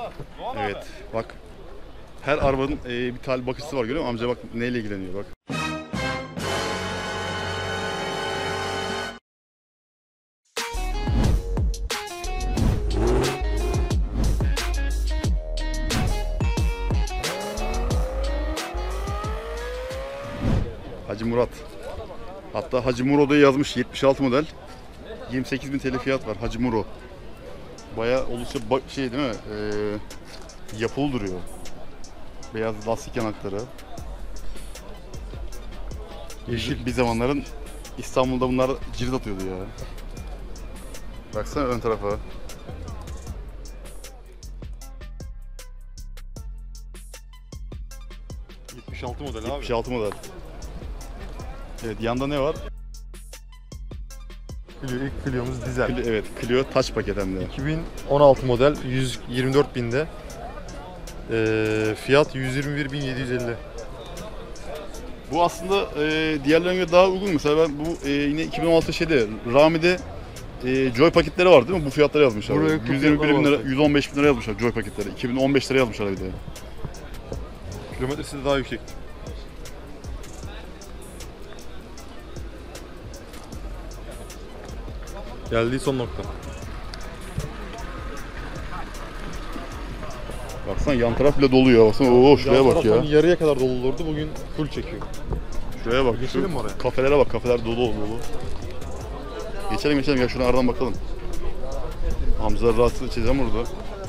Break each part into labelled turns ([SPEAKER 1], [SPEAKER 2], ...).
[SPEAKER 1] Evet bak. Her arabanın bir tane bakıcısı var, görüyor musun? Amca bak neyle ilgileniyor bak. Hacı Murat. Hatta Hacı Muro'da yazmış, 76 model. 28.000 TL fiyat var Hacı Muro. Bayağı oldukça şey değil mi? Yapılı duruyor. Beyaz lastik yanakları. Yeşil. Bir zamanların İstanbul'da bunlar cirit atıyordu ya. Baksana ön tarafa.
[SPEAKER 2] 76 model abi.
[SPEAKER 1] 76 model. Evet, yanda ne var?
[SPEAKER 2] Clio, ilk Clio'muz dizel.
[SPEAKER 1] Evet, Clio Touch paket hem de.
[SPEAKER 2] 2016 model, 124 binde. Fiyat 121.750.
[SPEAKER 1] Bu aslında diğerlerine göre daha uygun. Mesela ben bu yine 2016 şeyde Rami'de Joy paketleri var değil mi? Bu fiyatları yazmışlar.
[SPEAKER 2] Buraya
[SPEAKER 1] 121 bin lira, 115 bin lira yazmışlar Joy paketleri. 2015 lira yazmışlar bir de.
[SPEAKER 2] Kilometresi de daha yüksek. Geldiği son nokta.
[SPEAKER 1] Baksana yan taraf bile dolu ya. Baksana oo şuraya bak ya.
[SPEAKER 2] Yarıya kadar dolu olurdu, bugün full çekiyor.
[SPEAKER 1] Şuraya bak.
[SPEAKER 2] Geçelim mi oraya?
[SPEAKER 1] Kafelere bak, kafeler dolu. Geçelim gel şuradan aradan bakalım. Hamza rahatsız çizeceğim orada.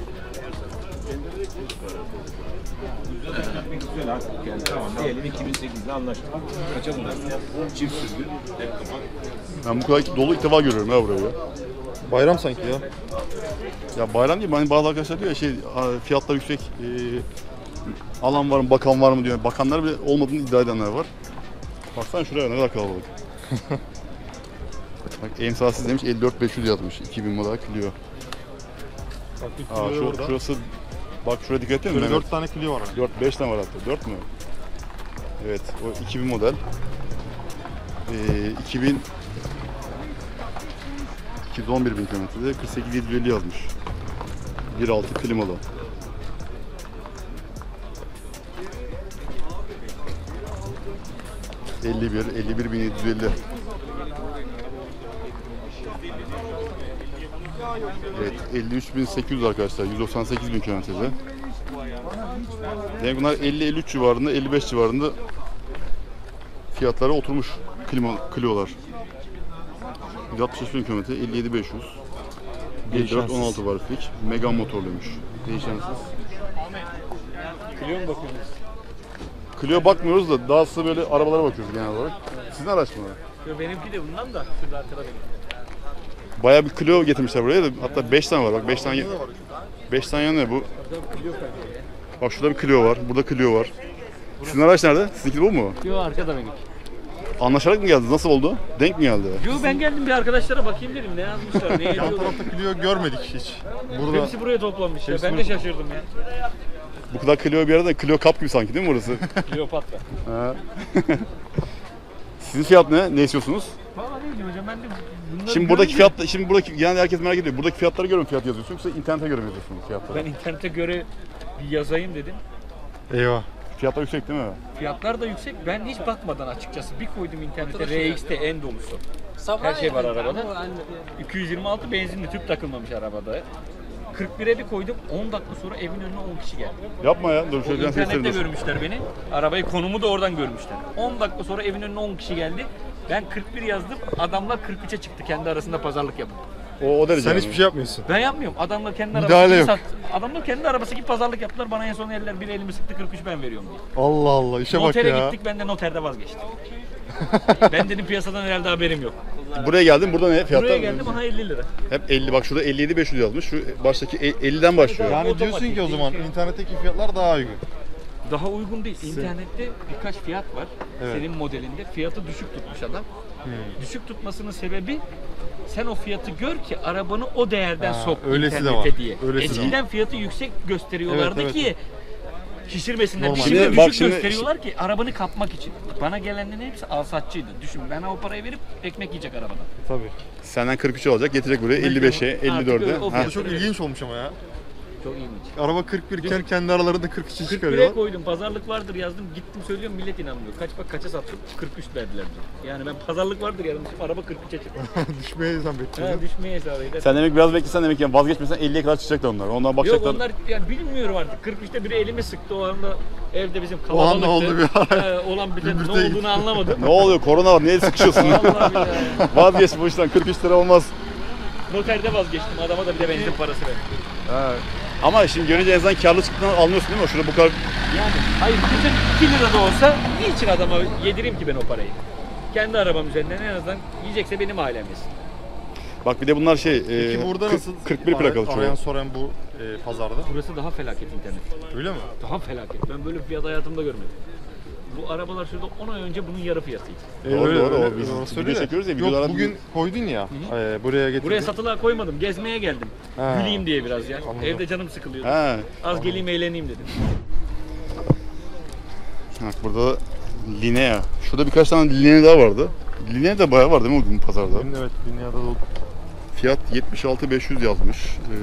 [SPEAKER 3] Tamam, diyelim 2008'de anlaştık. Kaçalım dersin? Çift sürgün.
[SPEAKER 1] Ben bu kadar dolu ilk defa görüyorum ya burayı.
[SPEAKER 2] Bayram sanki ya.
[SPEAKER 1] Ya bayram değil mi? Hani bazı arkadaşlar diyor ya fiyatlar yüksek, alan var mı, bakan var mı diyor. Bakanlar bile olmadığını iddia edenler var. Baksana şuraya ne kadar kalabalık. Bak emsalsiz demiş, 54.500 yazmış, 2000 model Clio. Şurası, bak şuraya dikkat edin mi?
[SPEAKER 2] Şöyle 4 tane Clio var.
[SPEAKER 1] 4-5 tane var hatta, 4 mü? Evet, o 2000 model. 211 bin kilometrede 48.750 yazmış. 1.6 klimalı. $51.750. Evet, 53.800 arkadaşlar, 198.000 kilometrede. Yani bunlar 50-53 civarında, 55 civarında fiyatlara oturmuş Clio'lar. 163.000 kilometre, 57.500. 1.4-16 barflik, Megane motorluymuş. Değişensiz.
[SPEAKER 3] Clio mu bakıyorsunuz?
[SPEAKER 1] Clio bakmıyoruz da dahası böyle arabalara bakıyoruz genel olarak. Sizin araç mı?
[SPEAKER 3] Yo, benimki de bundan da. Şurada arkada benim.
[SPEAKER 1] Bayağı bir Clio getirmişler buraya da, hatta 5 tane var bak, 5 tane yanıyor bu. Bak şurada bir Clio var, burada Clio var. Sizin araç nerede? Sizinki bu mu?
[SPEAKER 3] Yo, arkada benimki.
[SPEAKER 1] Anlaşarak mı geldiniz? Nasıl oldu? Denk mi geldi?
[SPEAKER 3] Yo, ben geldim bir arkadaşlara bakayım dedim. Ne yazmışlar, ne
[SPEAKER 2] Yan
[SPEAKER 3] ediyorlar.
[SPEAKER 2] tarafta Clio görmedik hiç. Burada
[SPEAKER 3] Hepsi buraya toplanmış ya.
[SPEAKER 2] Hepsi
[SPEAKER 3] Ben de şaşırdım ya.
[SPEAKER 1] Bu kadar Clio bir arada, Clio Cup gibi sanki değil mi burası?
[SPEAKER 3] Kleopatra.
[SPEAKER 1] Ha. Sizin fiyat ne? Ne istiyorsunuz?
[SPEAKER 3] Valla ne diyeyim hocam, ben de bunları
[SPEAKER 1] Şimdi buradaki
[SPEAKER 3] görünce-
[SPEAKER 1] fiyat, şimdi buradaki genelde herkes merak ediyor. Buradaki fiyatlara göre mi fiyat yazıyorsun yoksa internete göre mi yazıyorsunuz fiyatları?
[SPEAKER 3] Ben internete göre bir yazayım dedim.
[SPEAKER 2] eyvah.
[SPEAKER 1] Fiyatlar yüksek değil mi?
[SPEAKER 3] Fiyatlar da yüksek. Ben hiç bakmadan açıkçası bir koydum internete RX'te en dolusu. Her şey var arabada. 226 benzinli, tüp takılmamış arabada. 41'e bir koydum, 10 dakika sonra evin önüne 10 kişi geldi.
[SPEAKER 1] Yapma ya. Dur
[SPEAKER 3] O
[SPEAKER 1] şöyle biraz
[SPEAKER 3] internette
[SPEAKER 1] göstereyim.
[SPEAKER 3] görmüşler beni. Arabayı, konumu da oradan görmüşler. 10 dakika sonra evin önüne 10 kişi geldi. Ben 41 yazdım, adamlar 43'e çıktı kendi arasında pazarlık yapıp.
[SPEAKER 1] O derece.
[SPEAKER 2] Sen
[SPEAKER 1] yani.
[SPEAKER 2] hiçbir şey yapmıyorsun.
[SPEAKER 3] Ben yapmıyorum. Adamlar kendi
[SPEAKER 2] Müdahale
[SPEAKER 3] arabası gibi
[SPEAKER 2] yok.
[SPEAKER 3] sattı. Adamlar kendi arabası gibi pazarlık yaptılar. Bana en son eller bir elimi sıktı, 43 ben veriyorum diye.
[SPEAKER 2] Allah Allah, işe bak
[SPEAKER 3] Notere
[SPEAKER 2] ya.
[SPEAKER 3] gittik, ben de noterde vazgeçtim. Ben dedim piyasadan herhalde haberim yok.
[SPEAKER 1] Buraya geldim. Burada ne? Fiyatlar
[SPEAKER 3] Buraya geldim, aha 50 lira.
[SPEAKER 1] hep 50. Bak şurada 57.500 yazmış. Şu baştaki 50'den başlıyor.
[SPEAKER 2] Yani diyorsun ki o zaman internetteki fiyatlar daha uygun.
[SPEAKER 3] Daha uygun değil. İnternette birkaç fiyat var.
[SPEAKER 2] Evet.
[SPEAKER 3] Senin modelinde. Fiyatı düşük tutmuş adam. Düşük tutmasının sebebi, sen o fiyatı gör ki arabanı o değerden
[SPEAKER 2] Ha,
[SPEAKER 3] sok
[SPEAKER 2] öylesi de
[SPEAKER 3] internete
[SPEAKER 2] var.
[SPEAKER 3] diye.
[SPEAKER 2] Öylesi de
[SPEAKER 3] Eskiden fiyatı yüksek gösteriyorlardı
[SPEAKER 2] Evet,
[SPEAKER 3] ki şişirmesinler.
[SPEAKER 2] Normal.
[SPEAKER 3] Şimdi
[SPEAKER 1] Şimdi
[SPEAKER 3] düşük
[SPEAKER 1] bak şimdi-
[SPEAKER 3] gösteriyorlar ki arabanı kapmak için. Bana gelenlerin hepsi alsatçıydı. Düşün, ben o parayı verip ekmek yiyecek arabadan.
[SPEAKER 2] Tabii.
[SPEAKER 1] Senden 43 olacak. Getirecek buraya 55'e,
[SPEAKER 3] Artık öyle,
[SPEAKER 1] 54'e.
[SPEAKER 3] o
[SPEAKER 1] Ha.
[SPEAKER 2] Bu çok ilginç olmuş ama ya.
[SPEAKER 3] Çok ilginç.
[SPEAKER 2] Araba 41 iken kendi aralarında 42
[SPEAKER 3] 41'e
[SPEAKER 2] çıkarıyorlar.
[SPEAKER 3] koydum, pazarlık vardır yazdım, gittim söylüyorum, millet inanmıyor. Kaça sattım? 43 verdiler diyor. Yani ben pazarlık vardır yazmışım, araba 43'e çıktı.
[SPEAKER 2] Düşmeye hesap
[SPEAKER 3] Ha,
[SPEAKER 2] edeceğiz.
[SPEAKER 3] düşmeye hesap eder.
[SPEAKER 1] Sen demek biraz beklesen demek yani vazgeçmesen 50'ye kadar çıkacaktı onlar. Ondan
[SPEAKER 3] Yok
[SPEAKER 1] bakacaklar.
[SPEAKER 3] onlar yani bilmiyorum artık. 43'te biri elimi sıktı, o anda evde bizim
[SPEAKER 2] O anda
[SPEAKER 3] kalabalıktı.
[SPEAKER 2] oldu bir ara.
[SPEAKER 3] Olan bir de ne
[SPEAKER 2] Gümbürte gitti.
[SPEAKER 3] olduğunu anlamadım.
[SPEAKER 1] Ne oluyor? Korona var. Niye sıkışıyorsun?
[SPEAKER 3] Vallahi billahi.
[SPEAKER 1] Vazgeç bu işten. 43 lira olmaz.
[SPEAKER 3] Noterde vazgeçtim, adama da bir de benzin parası verdim.
[SPEAKER 1] Ha. Ama şimdi görünce en azından karlı çıktığından anlıyorsun değil mi? Şurada bu kadar...
[SPEAKER 3] Yani hayır, bütün 2 lira da olsa niçin adama yedireyim ki ben o parayı? Kendi arabam üzerinden en azından yiyecekse benim ailem yesin.
[SPEAKER 1] Bak bir de bunlar
[SPEAKER 2] Peki burada nasıl?
[SPEAKER 1] 41 plakalı
[SPEAKER 2] Arayan
[SPEAKER 1] çoğu.
[SPEAKER 2] soran bu pazarda.
[SPEAKER 3] Burası daha felaket internet.
[SPEAKER 2] Öyle mi?
[SPEAKER 3] Daha felaket. Ben böyle bir fiyat hayatımda görmedim. Bu arabalar şurada 10 ay önce bunun yarı fiyatıydı.
[SPEAKER 1] Doğru,
[SPEAKER 2] öyle,
[SPEAKER 1] doğru.
[SPEAKER 2] öyle.
[SPEAKER 1] Biz
[SPEAKER 2] Doğru
[SPEAKER 1] video
[SPEAKER 2] söylüyor da.
[SPEAKER 1] çekiyoruz ya,
[SPEAKER 2] Yok
[SPEAKER 1] videolar-
[SPEAKER 2] bugün koydun ya buraya getirdin.
[SPEAKER 3] Buraya satılığa koymadım. Gezmeye geldim.
[SPEAKER 2] Ha.
[SPEAKER 3] Güleyim diye biraz ya.
[SPEAKER 2] Anladım.
[SPEAKER 3] Evde canım sıkılıyordu.
[SPEAKER 1] Ha.
[SPEAKER 3] Az geleyim eğleneyim dedim.
[SPEAKER 1] Bak burada Linea. Şurada birkaç tane Linea daha vardı. Linea da bayağı var değil mi bugün pazarda?
[SPEAKER 2] Bugün evet dünyada da
[SPEAKER 1] Fiyat 76.500 yazmış.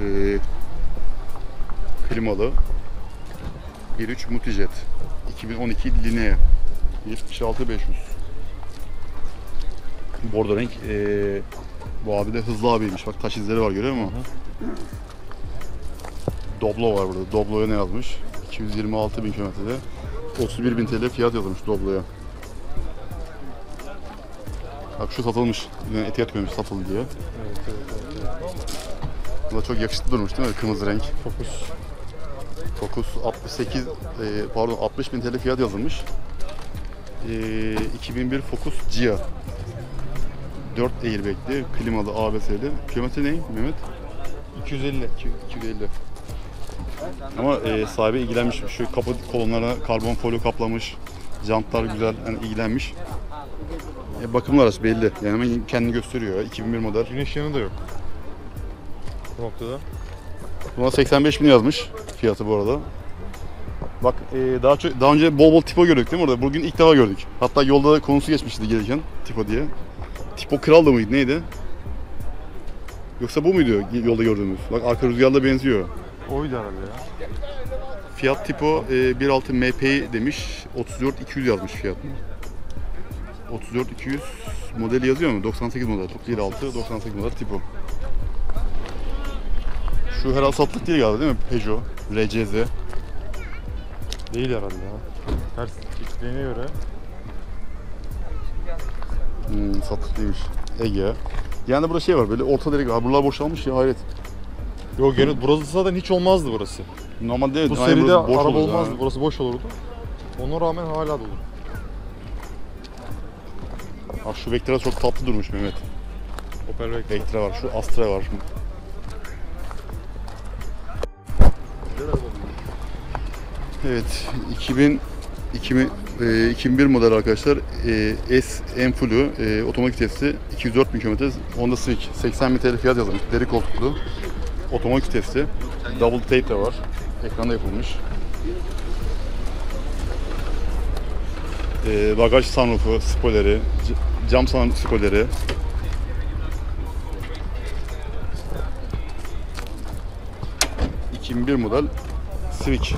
[SPEAKER 1] Klimalı. 1.3 Multijet. 2012 Linea. 76.500. Bordo renk. Bu abi de hızlı abiymiş. Bak taş izleri var, görüyor musun? Doblo var burada. Doblo'ya ne yazmış? 226.000 kilometrede. 31.000 TL fiyat yazılmış Doblo'ya. Bak şu satılmış. Yani etiket koymuş satıldı diye. Bu da çok yakışıklı durmuş değil mi? Kırmızı renk.
[SPEAKER 2] fokus.
[SPEAKER 1] Focus 68 pardon 60.000 TL fiyat yazılmış. 2001 Focus Gia. 4 airbag'li, klimalı, ABS'li. Kilometre ne Mehmet?
[SPEAKER 2] 250.
[SPEAKER 1] 250. Ama sahibi ilgilenmiş. Şu kapı kolonlarına karbon folyo kaplamış. Jantlar güzel, yani ilgilenmiş. Bakımlı araç belli. Yani hemen kendini gösteriyor. 2001 model.
[SPEAKER 2] Güneş yanı da yok. Bu noktada.
[SPEAKER 1] Buna 85.000 yazmış fiyatı bu arada. Bak daha önce bol bol Tipo gördük değil mi orada? Bugün ilk defa gördük. Hatta yolda konusu geçmişti gelirken Tipo diye. Tipo Kral da mıydı neydi? Yoksa bu muydu yolda gördüğümüz? Bak arka rüzgarla benziyor.
[SPEAKER 2] Oydu herhalde ya.
[SPEAKER 1] Fiyat Tipo 1.6 MPI demiş. 34.200 yazmış fiyatını. 34.200 modeli yazıyor mu? 98 model. 1.6 98 model Tipo. Şu herhalde satlık değil galiba değil mi? Peugeot, RCZ.
[SPEAKER 2] Değil herhalde ya. Ters çiftliğine göre.
[SPEAKER 1] Satlık değilmiş. Ege. Yani burada şey var böyle orta direk var. Buralar boşalmış ya, hayret.
[SPEAKER 2] Yok gene burası zaten hiç olmazdı burası.
[SPEAKER 1] Normalde
[SPEAKER 2] Bu
[SPEAKER 1] aynen
[SPEAKER 2] seride
[SPEAKER 1] burası boş
[SPEAKER 2] araba
[SPEAKER 1] olur
[SPEAKER 2] olmazdı.
[SPEAKER 1] yani.
[SPEAKER 2] Burası boş olurdu. Ona rağmen hala dolu.
[SPEAKER 1] Bak şu Vectra çok tatlı durmuş Mehmet.
[SPEAKER 2] Opel Vectra.
[SPEAKER 1] Vectra var, şu Astra var. Evet, 2001 model arkadaşlar. S M Full'u otomatik vitesli 204.000 km. Honda Civic 80.000 TL fiyat yazılmış. Deri koltuklu. Otomatik vitesli. Double tape de var. Ekranda yapılmış. Bagaj sunroofu, spoileri, cam spoileri. ...2001 model Civic.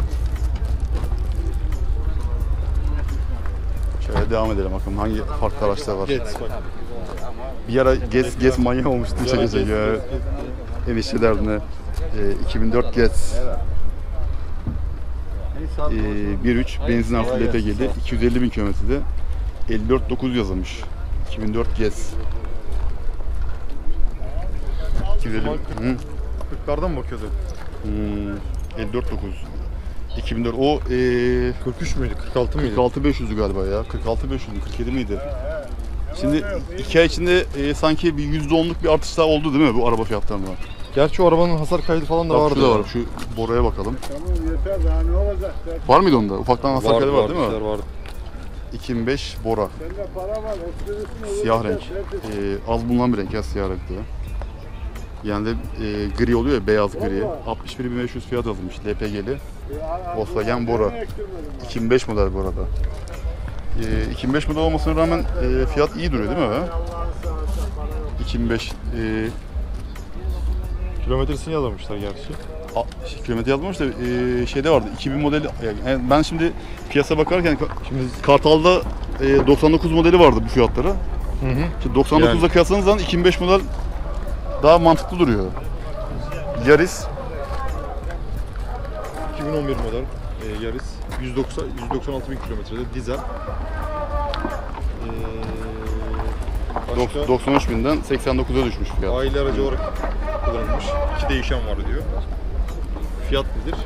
[SPEAKER 1] Şöyle devam edelim bakalım hangi farklı araçlar var.
[SPEAKER 2] Geç bak.
[SPEAKER 1] Bir ara Gez manyağı olmuştu çeke ya. Enişte derdine. 2004 Gez. 1.3 benzin artı LPG'li 250.000 kilometrede 54.900 yazılmış. 2004 Gez. 250.
[SPEAKER 2] 40'lardan mı bakıyordu?
[SPEAKER 1] 54.900. 2004 o
[SPEAKER 2] 43 müydü? 46 mıydı?
[SPEAKER 1] 46.500'dü galiba ya. 46.500'dü, 47 miydi? Şimdi 2 ay içinde sanki bir %10'luk bir artış daha oldu değil mi bu araba fiyatlarında?
[SPEAKER 2] Gerçi o arabanın hasar kaydı falan da
[SPEAKER 1] Bak
[SPEAKER 2] vardı.
[SPEAKER 1] şurada
[SPEAKER 2] ya.
[SPEAKER 1] var, şu Bora'ya bakalım.
[SPEAKER 4] Tamam yeter daha ne olacak?
[SPEAKER 1] Var mıydı onda? Ufaktan hasar kaydı var değil mi?
[SPEAKER 2] Vardı.
[SPEAKER 1] 2005 Bora.
[SPEAKER 4] Sende para var. Oturuyorsun,
[SPEAKER 1] Siyah renk. Az bulunan bir renk ya, siyah renkte. Yani de gri oluyor ya, beyaz gri. 61.500 fiyat alınmış LPG'li. Volkswagen Bora. 2005 model bu arada. 2005 model olmasına rağmen fiyat iyi duruyor değil mi? 2005
[SPEAKER 2] Kilometresini yazmamışlar gerçi.
[SPEAKER 1] Kilometre yazmamış da şeyde vardı 2000 modeli. Yani ben şimdi piyasa bakarken şimdi Kartal'da 99 modeli vardı bu fiyatlara.
[SPEAKER 2] Hı hı.
[SPEAKER 1] Şimdi 99'da
[SPEAKER 2] Yani.
[SPEAKER 1] kıyasladığınız zaman 2005 model daha mantıklı duruyor. Yaris
[SPEAKER 2] 2011 model Yaris. 196 bin kilometrede dizel.
[SPEAKER 1] 93 binden 89'a düşmüş fiyat.
[SPEAKER 2] Aile aracı olarak kullanılmış. 2 değişen var diyor. Fiyat nedir?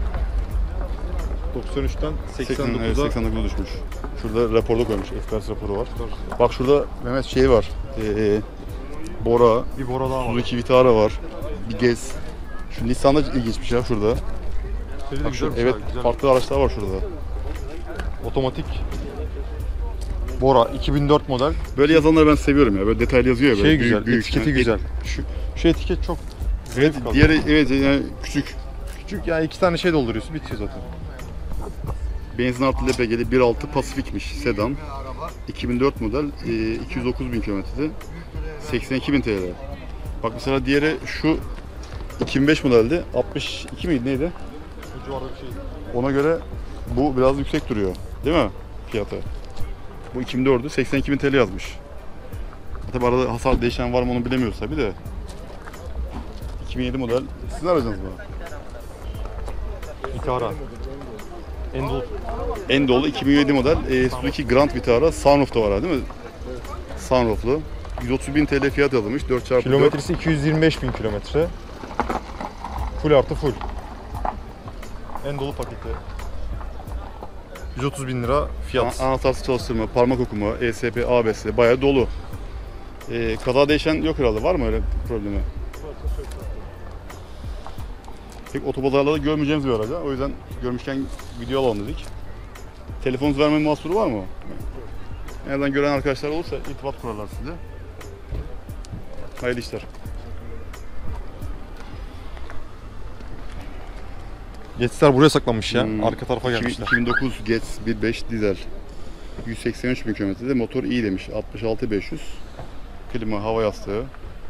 [SPEAKER 2] 93'ten 89'a
[SPEAKER 1] 89'a düşmüş. Şurada raporda koymuş. Ekspres raporu var. Bak şurada Mehmet şey var. Bora,
[SPEAKER 2] bir Bora daha var.
[SPEAKER 1] Suzuki Vitara var. Bir Gez. Şu Nissan'da ilginçmiş ya şurada. Bak şu, evet farklı araçlar var şurada.
[SPEAKER 2] Otomatik Bora 2004 model.
[SPEAKER 1] Böyle yazanları ben seviyorum ya. Böyle detaylı yazıyor ya. Böyle
[SPEAKER 2] Şey güzel,
[SPEAKER 1] büyük.
[SPEAKER 2] etiketi
[SPEAKER 1] Yani
[SPEAKER 2] güzel. Şu etiket çok
[SPEAKER 1] Evet,
[SPEAKER 2] kaldı.
[SPEAKER 1] diğeri evet yani küçük.
[SPEAKER 2] Küçük, yani 2 tane şey dolduruyorsun, bitiyor zaten.
[SPEAKER 1] Benzin artı LPG'li 1.6 Pasifik'miş sedan. 2004 model 209 bin kilometrede 82 bin TL. Bak mesela diğeri şu 2005 modeldi 62 miydi neydi?
[SPEAKER 2] Bu civarda bir şey.
[SPEAKER 1] Ona göre bu biraz yüksek duruyor değil mi fiyatı? Bu 2004'ü 82 bin TL yazmış. Tabi arada hasar değişen var mı onu bilemiyoruz tabi de. 2007 model sizin aracınız mı?
[SPEAKER 2] Vitara. Endol.
[SPEAKER 1] Endolu 2007 model Suzuki Grand Vitara sunroof da var değil mi? Sunrooflu. 130 bin TL fiyat yazılmış 4x4.
[SPEAKER 2] Kilometresi 225 bin kilometre. Full artı full. Endolu paketi. 130 bin lira fiyat.
[SPEAKER 1] Anahtarsız çalıştırma, parmak okuma, ESP, ABS bayağı dolu. Kaza değişen yok herhalde. Var mı öyle problemi? Pek otopazarlarda görmeyeceğimiz bir araca. O yüzden görmüşken video alalım dedik. Telefonunuzu verme mahsuru var mı? Nereden gören arkadaşlar olursa irtibat kurarlar size. Hayırlı işler.
[SPEAKER 2] Geçişler buraya saklanmış ya. Arka tarafa gelmişler.
[SPEAKER 1] 2009 Getz 1.5 dizel. 183 bin kilometrede motor iyi demiş. 66.500. Klima, hava yastığı.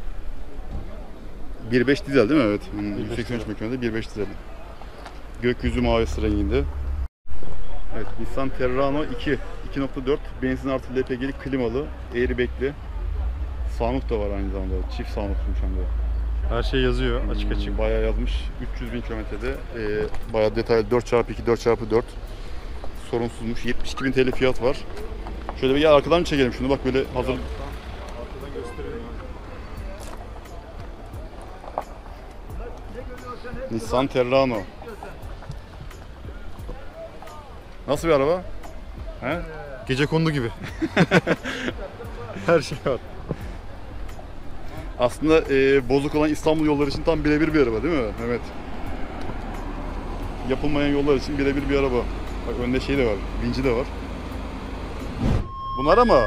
[SPEAKER 1] 1.5 dizel değil mi? Evet. 183 bin kilometrede 1.5 dizel. Gökyüzü mavisi renginde. Evet, Nissan Terrano 2. 2.4 benzin artı LPG'li klimalı, airbag'li. Sunroof da var aynı zamanda. Çift sunroofmuş hem de.
[SPEAKER 2] Her şey yazıyor açık açık.
[SPEAKER 1] Bayağı yazmış. 300 bin kilometrede. Bayağı detaylı 4x2, 4x4. Sorunsuzmuş. 72 bin TL fiyat var. Şöyle bir gel arkadan çekelim şunu. Bak böyle hazır. Nissan Terrano. Nasıl bir araba? He?
[SPEAKER 2] Gecekondu gibi. Her şey var.
[SPEAKER 1] Aslında bozuk olan İstanbul yolları için tam birebir bir araba değil mi Mehmet? Yapılmayan yollar için birebir bir araba. Bak önde şey de var, vinci de var. Bunlar ama...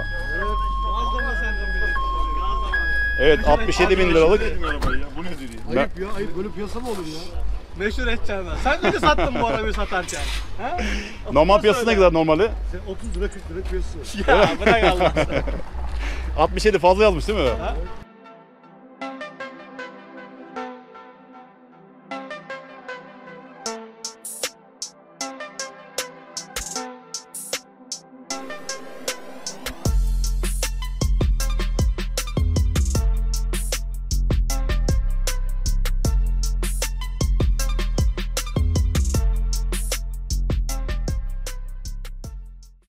[SPEAKER 1] Evet 67 bin liralık.
[SPEAKER 2] Bu nedir ya?
[SPEAKER 4] Ayıp ya, ayıp. Böyle piyasa mı olur ya?
[SPEAKER 5] Meşhur edeceğim ben. Sen de sattın bu arabayı satarken. Ha?
[SPEAKER 1] Normal piyasası ne kadar normali?
[SPEAKER 4] Sen 30 lira 40 lira piyasa var.
[SPEAKER 5] Ya bırak Allah.
[SPEAKER 1] 67 fazla yazmış değil mi?